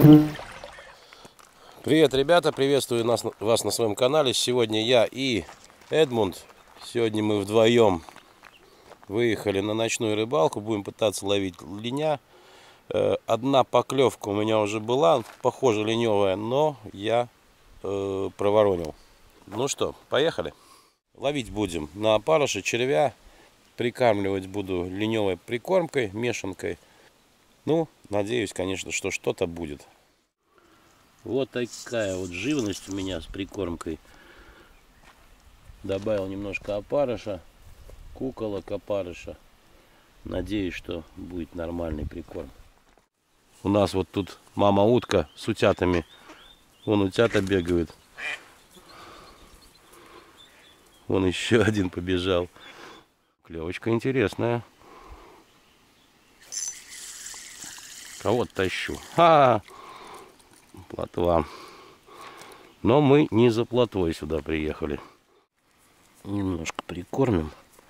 Привет, ребята, приветствую вас на своем канале. Сегодня я и Эдмунд. Сегодня мы вдвоем выехали на ночную рыбалку. Будем пытаться ловить линя. Одна поклевка у меня уже была, похоже леневая, но я проворонил. Ну что, поехали. Ловить будем на опарыша, червя. Прикармливать буду леневой прикормкой, мешанкой. Ну, надеюсь, конечно, что что-то будет. Вот такая вот живность у меня с прикормкой. Добавил немножко опарыша, куколок опарыша. Надеюсь, что будет нормальный прикорм. У нас вот тут мама утка с утятами. Вон утята бегают. Вон еще один побежал. Клевочка интересная. Кого-то тащу. Плотва. Но мы не за плотвой сюда приехали. Немножко прикормим.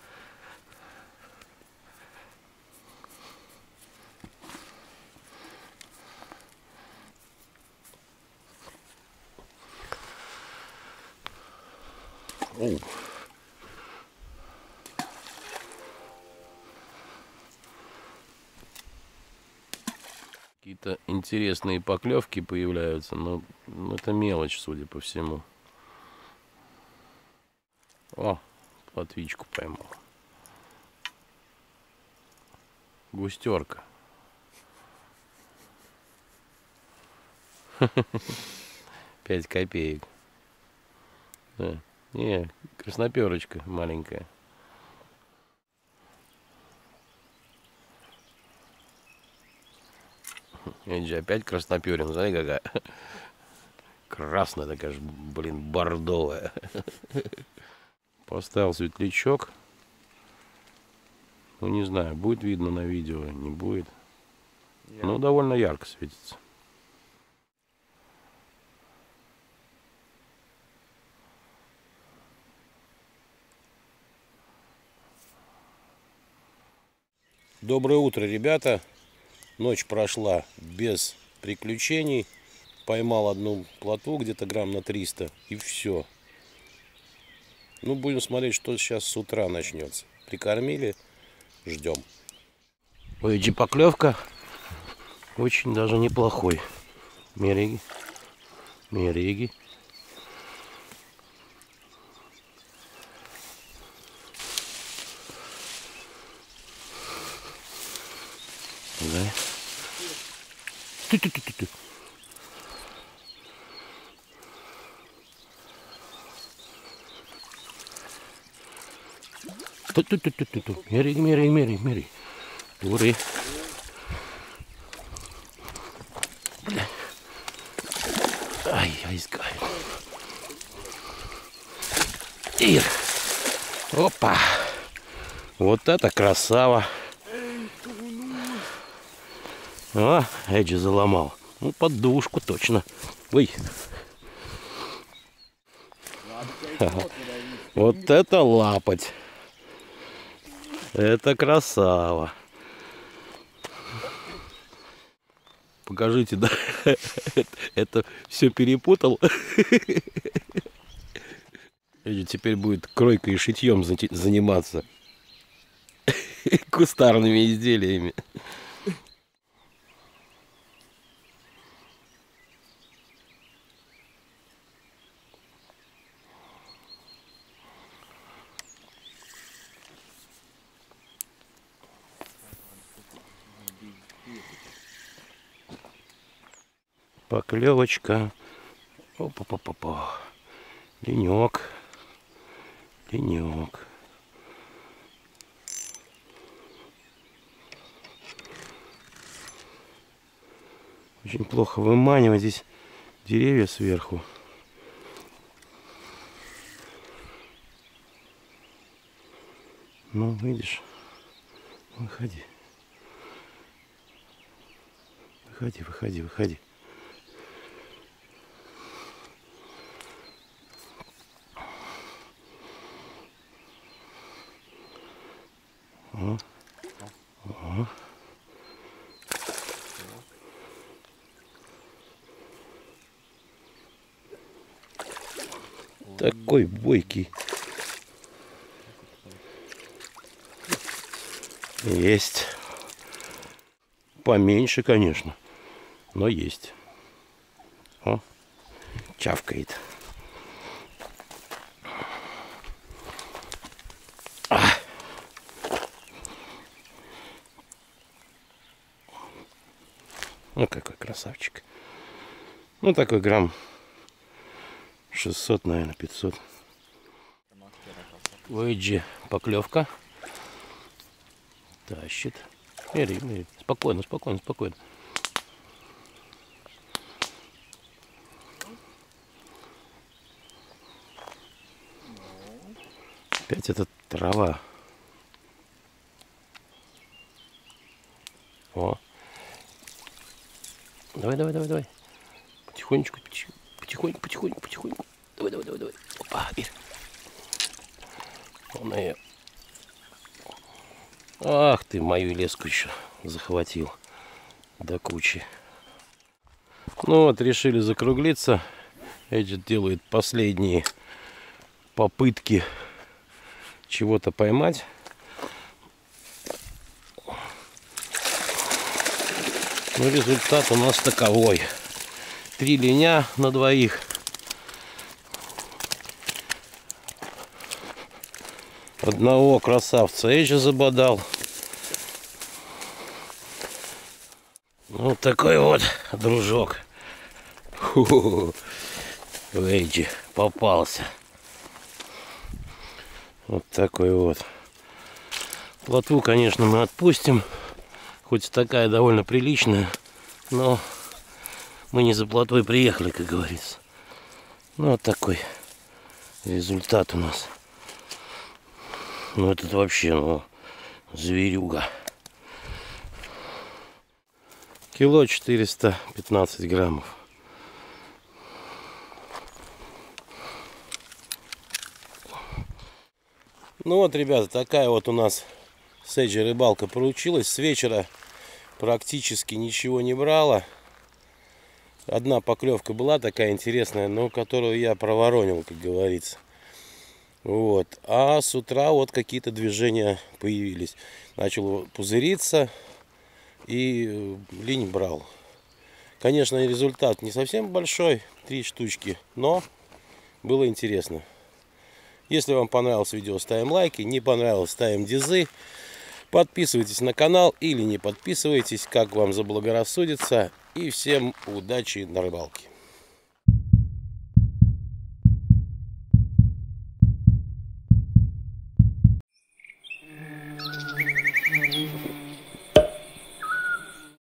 Оу. Какие-то интересные поклевки появляются, но это мелочь, судя по всему. О, плотвичку поймал. Густерка. 5 копеек. Да. Не, красноперочка маленькая. Это же опять красноперин, смотри какая. Красная такая же, блин, бордовая. Поставил светлячок. Ну не знаю, будет видно на видео, не будет. Ну довольно ярко светится. Доброе утро, ребята. Ночь прошла без приключений. Поймал одну плотву где-то грамм на 300 и все. Ну, будем смотреть, что сейчас с утра начнется. Прикормили, ждем. Ой, поклевка очень даже неплохой. Мериги. Мериги. Да. Ту-ту-ту-ту. Ту-ту-ту-ту-ту. Мериги, мериги, мериги, мериги. Туры. Ай-яй-скай. Ир. Опа. Вот это красава. О, Эджи заломал. Ну, подушку точно. Ой. Вот это лапать. Это красава. Покажите, да? Это все перепутал. Эджи теперь будет кройкой и шитьем заниматься. Кустарными изделиями. Поклевочка. Опа-па-па-па. Ленек. Ленек. Очень плохо выманивать здесь деревья сверху. Ну, видишь, выходи. Выходи, выходи, выходи. О. О. Такой бойкий. Есть. Поменьше, конечно, но есть. О, чавкает. Ну, какой красавчик. Ну, такой грамм 600, наверное, 500. Выйди, поклевка. Тащит. Мери. Спокойно. Опять эта трава. О. Давай. Потихонечку. Давай. Опа, бери. Он ее. Ах ты, мою леску еще захватил до кучи. Ну вот, решили закруглиться. Эти делают последние попытки чего-то поймать. Ну, результат у нас таковой. 3 линя на двоих. Одного красавца Эджи забодал. Вот такой вот дружок. Эджи попался. Вот такой вот. Плотву, конечно, мы отпустим. Хоть такая довольно приличная, но мы не за плотвой приехали, как говорится. Ну, вот такой результат у нас. Ну, этот вообще, зверюга. Кило 415 граммов. Ну вот, ребята, такая вот у нас с Эджи рыбалка получилась. С вечера практически ничего не брала. Одна поклевка была такая интересная, но которую я проворонил, как говорится. Вот. А с утра вот какие-то движения появились. Начал пузыриться и линь брал. Конечно, результат не совсем большой, 3 штучки, но было интересно. Если вам понравилось видео, ставим лайки. Не понравилось, ставим дизы. Подписывайтесь на канал или не подписывайтесь, как вам заблагорассудится. И всем удачи на рыбалке.